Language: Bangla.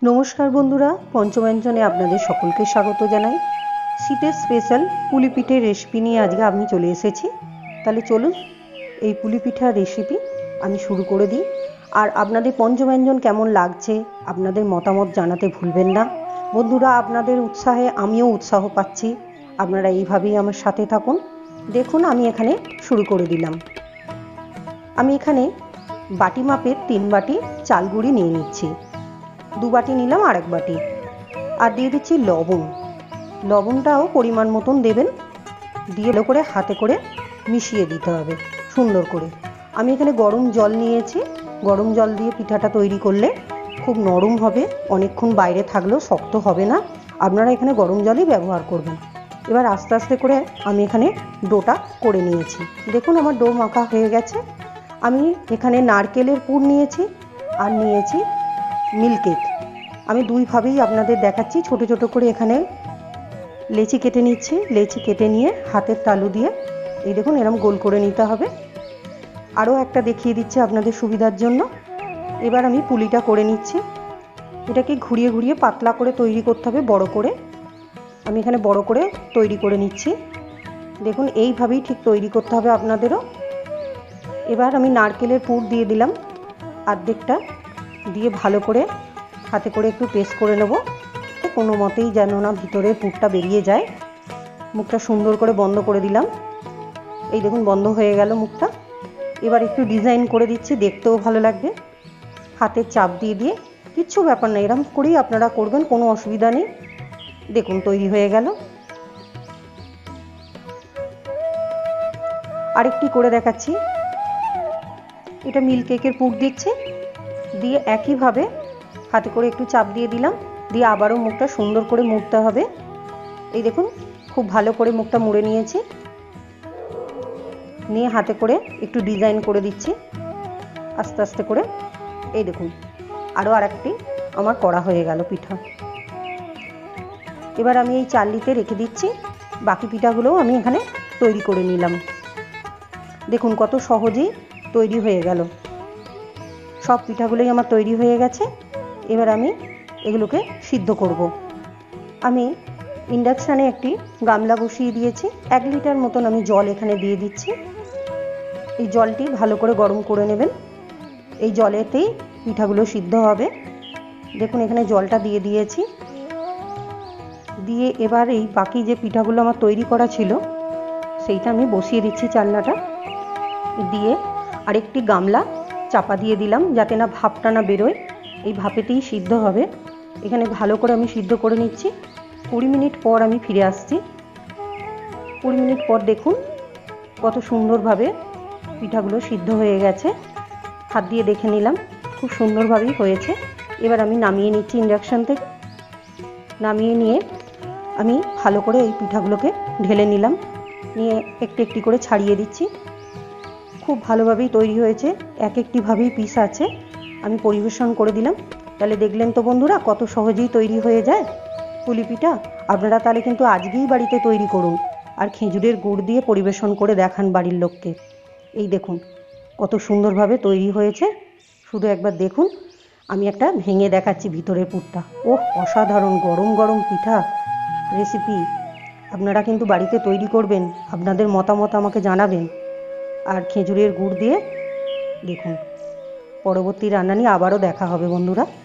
নমস্কার বন্ধুরা, পঞ্চব্যঞ্জনে আপনাদের সকলকে স্বাগত জানাই। শীতের স্পেশাল পুলি পিঠের রেসিপি নিয়ে আজকে আমি চলে এসেছি। তাহলে চলুন এই পুলি পিঠার রেসিপি আমি শুরু করে দিই। আর আপনাদের পঞ্চব্যঞ্জন কেমন লাগছে আপনাদের মতামত জানাতে ভুলবেন না বন্ধুরা। আপনাদের উৎসাহে আমিও উৎসাহ পাচ্ছি, আপনারা এইভাবেই আমার সাথে থাকুন। দেখুন আমি এখানে শুরু করে দিলাম। আমি এখানে বাটি মাপের 3 বাটি চাল গুঁড়ি নিয়ে নিচ্ছি। 2 বাটি নিলাম, আর 1 বাটি। আর দিয়ে দিচ্ছি লবণ। লবণটাও পরিমাণ মতন দেবেন, দিয়ে ভালো করে হাতে করে মিশিয়ে দিতে হবে সুন্দর করে। আমি এখানে গরম জল নিয়েছি। গরম জল দিয়ে পিঠাটা তৈরি করলে খুব নরম হবে, অনেকক্ষণ বাইরে থাকলেও শক্ত হবে না। আপনারা এখানে গরম জলই ব্যবহার করবেন। এবার আস্তে আস্তে করে আমি এখানে ডোটা করে নিয়েছি। দেখুন আমার ডো মাখা হয়ে গেছে। আমি এখানে নারকেলের পুর নিয়েছি আর নিয়েছি মিল্ক কেক। আমি দুইভাবেই আপনাদের দেখাচ্ছি। ছোট ছোট করে এখানে লেচি কেটে নিচ্ছি। লেচি কেটে নিয়ে হাতের তালু দিয়ে এই দেখুন এরকম গোল করে নিতে হবে। আরও একটা দেখিয়ে দিচ্ছি আপনাদের সুবিধার জন্য। এবার আমি পুলিটা করে নিচ্ছি। এটাকে ঘুরিয়ে ঘুরিয়ে পাতলা করে তৈরি করতে হবে, বড় করে। আমি এখানে বড় করে তৈরি করে নিচ্ছি। দেখুন এইভাবেই ঠিক তৈরি করতে হবে আপনাদেরও। এবার আমি নারকেলের পুর দিয়ে দিলাম অর্ধেকটা, দিয়ে ভালো করে হাতে করে একটু পেস্ট করে নেব, কোনো মতেই যেন না ভিতরের পুরটা বেরিয়ে যায়। মুখটা সুন্দর করে বন্ধ করে দিলাম। এই দেখুন বন্ধ হয়ে গেল মুখটা। এবার একটু ডিজাইন করে দিচ্ছি, দেখতেও ভালো লাগবে। হাতের চাপ দিয়ে দিয়ে, কিচ্ছু ব্যাপার না, এরকম করেই আপনারা করবেন, কোনো অসুবিধা নেই। দেখুন তৈরি হয়ে গেল। আরেকটি করে দেখাচ্ছি। এটা মিল্ক কেকের পুর দিচ্ছি, দিয়ে একইভাবে হাতে করে একটু চাপ দিয়ে দিলাম, দিয়ে আবারও মুখটা সুন্দর করে মুড়তে হবে। এই দেখুন খুব ভালো করে মুখটা মুড়ে নিয়েছি, নিয়ে হাতে করে একটু ডিজাইন করে দিচ্ছি আস্তে আস্তে করে। এই দেখুন আরও আরেকটি আমার করা হয়ে গেল পিঠা। এবার আমি এই চালনিতে রেখে দিচ্ছি। বাকি পিঠাগুলোও আমি এখানে তৈরি করে নিলাম। দেখুন কত সহজেই তৈরি হয়ে গেল। সব পিঠাগুলোই আমার তৈরি হয়ে গেছে। এবার আমি এগুলোকে সিদ্ধ করব। আমি ইন্ডাকশানে একটি গামলা বসিয়ে দিয়েছি। 1 লিটার মতন আমি জল এখানে দিয়ে দিচ্ছি। এই জলটি ভালো করে গরম করে নেবেন। এই জলেতেই পিঠাগুলো সিদ্ধ হবে। দেখুন এখানে জলটা দিয়ে দিয়েছি। দিয়ে এবার এই বাকি যে পিঠাগুলো আমার তৈরি করা ছিল সেইটা আমি বসিয়ে দিচ্ছি চালনাটা দিয়ে। আরেকটি গামলা চাপা দিয়ে দিলাম, যাতে না ভাপটা না বেরোয়। এই ভাপেতেই সিদ্ধ হবে। এখানে ভালো করে আমি সিদ্ধ করে নিচ্ছি। 20 মিনিট পর আমি ফিরে আসছি। 20 মিনিট পর দেখুন কত সুন্দরভাবে পিঠাগুলো সিদ্ধ হয়ে গেছে। হাত দিয়ে দেখে নিলাম, খুব সুন্দরভাবেই হয়েছে। এবার আমি নামিয়ে নিচ্ছি ইন্ডাকশান থেকে। নামিয়ে নিয়ে আমি ভালো করে এই পিঠাগুলোকে ঢেলে নিলাম, নিয়ে একটি একটি করে ছাড়িয়ে দিচ্ছি। খুব ভালোভাবেই তৈরি হয়েছে, এক একটিভাবেই পিস আছে। আমি পরিবেশন করে দিলাম। তাহলে দেখলেন তো বন্ধুরা কত সহজেই তৈরি হয়ে যায় পুলি পিঠা। আপনারা তাহলে কিন্তু আজকেই বাড়িতে তৈরি করুন, আর খেজুরের গুড় দিয়ে পরিবেশন করে দেখান বাড়ির লোককে। এই দেখুন কত সুন্দরভাবে তৈরি হয়েছে, শুধু একবার দেখুন। আমি একটা ভেঙে দেখাচ্ছি ভিতরের পুরটা। ওহ অসাধারণ গরম গরম পিঠা রেসিপি। আপনারা কিন্তু বাড়িতে তৈরি করবেন, আপনাদের মতামত আমাকে জানাবেন। আর খেজুরের গুড় দিয়ে দেখুন। পরবর্তী রান্না নিয়ে আবারও দেখা হবে বন্ধুরা।